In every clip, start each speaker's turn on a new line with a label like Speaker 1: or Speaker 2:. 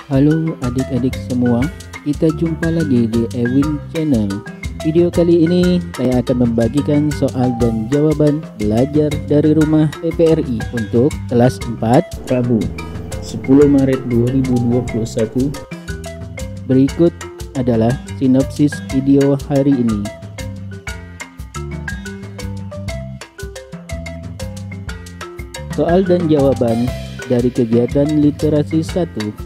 Speaker 1: Halo adik-adik semua, kita jumpa lagi di Ewin Channel. Video kali ini saya akan membagikan soal dan jawaban belajar dari rumah PPRI untuk kelas 4 Rabu 10 Maret 2021. Berikut adalah sinopsis video hari ini. Soal dan jawaban dari kegiatan literasi 1.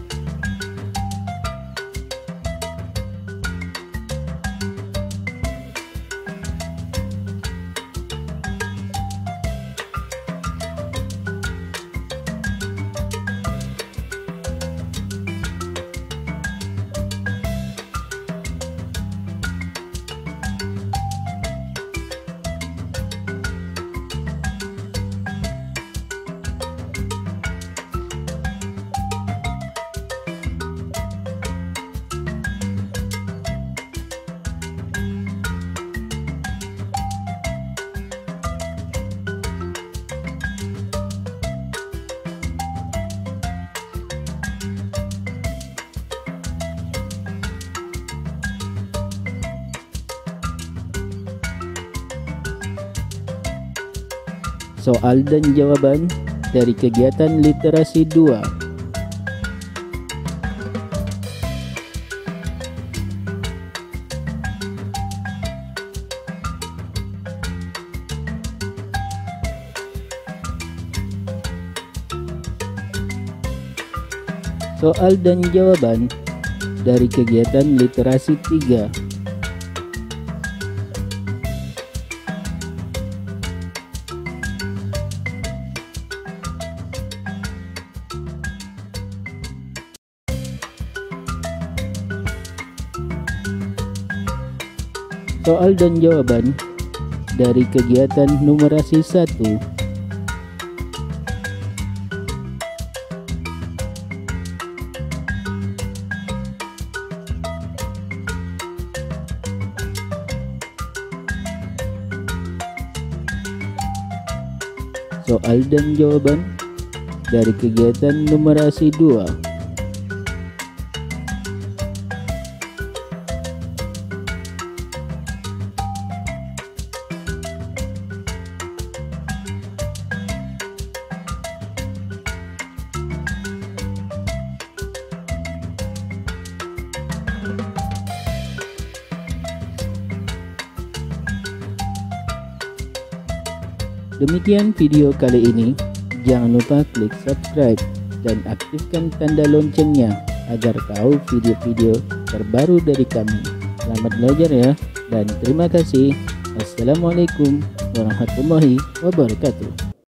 Speaker 1: Soal dan jawaban dari kegiatan literasi 2. Soal dan jawaban dari kegiatan literasi 3. Soal dan jawaban dari kegiatan numerasi 1. Soal dan jawaban dari kegiatan numerasi 2. Demikian video kali ini. Jangan lupa klik subscribe dan aktifkan tanda loncengnya agar tahu video-video terbaru dari kami. Selamat belajar ya, dan terima kasih. Assalamualaikum warahmatullahi wabarakatuh.